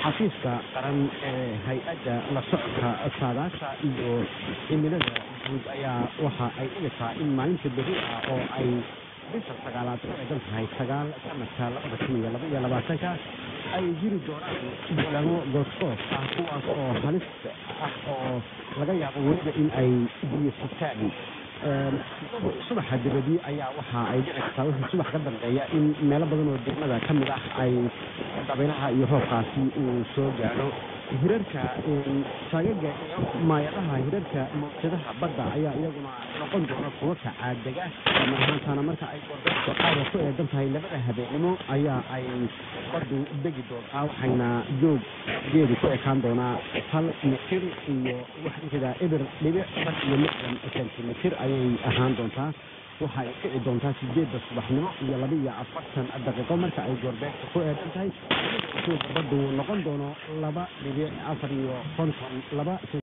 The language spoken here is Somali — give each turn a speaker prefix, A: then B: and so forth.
A: xafiiska qaran ee hay-adda la socodka saadaasha iyo cimilada guud ayaa waxa ay dhigaysaa in maalinta berri ah oo ay bisha sagaalaad ku eegan tahay 9 sanadka 2022 ay jiri doonaan bulamo goosgoos ah kuwaas oo halis ah oo laga yaabo weliba in ay biyo sitaan subaxa dibadii ayaa waxa ay dhigaysaa wixii subax ka dambeeya in meelo badan oo degmada ka mid ah ay dabaylaha iyo roobkaasi uu soo gaadho hirarka saagaga iyo maayadaha hirarka mawjadaha badda ayaa iyaguna noqon doona kuwa ka caadaga markaana marka ay qordo qaar ku eedan tahay labada habeenimo ayaa ay baddu degi doontaa waxayna joog geedi ku ekaan doonaa 1 mitir iyo wax inta eber dhibic 60 sentimitir ayay ahaan doontaa waxay kici doontaa 8 subaxnimo iyo 42 daqiiqo marka ay goorbeedka ku eedan tahay baddu noqon doono 2.4 iyo 52